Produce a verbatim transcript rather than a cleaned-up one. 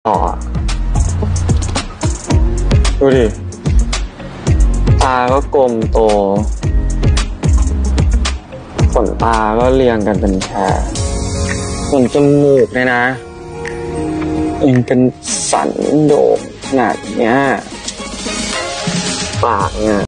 ต่อดูดิตาก็กลมโตขนตาก็เรียงกันเป็นแพรส่วนจมูกเนี่ยนะยังเป็นสันโด่งขนาดเนี้ยปากเนี่ย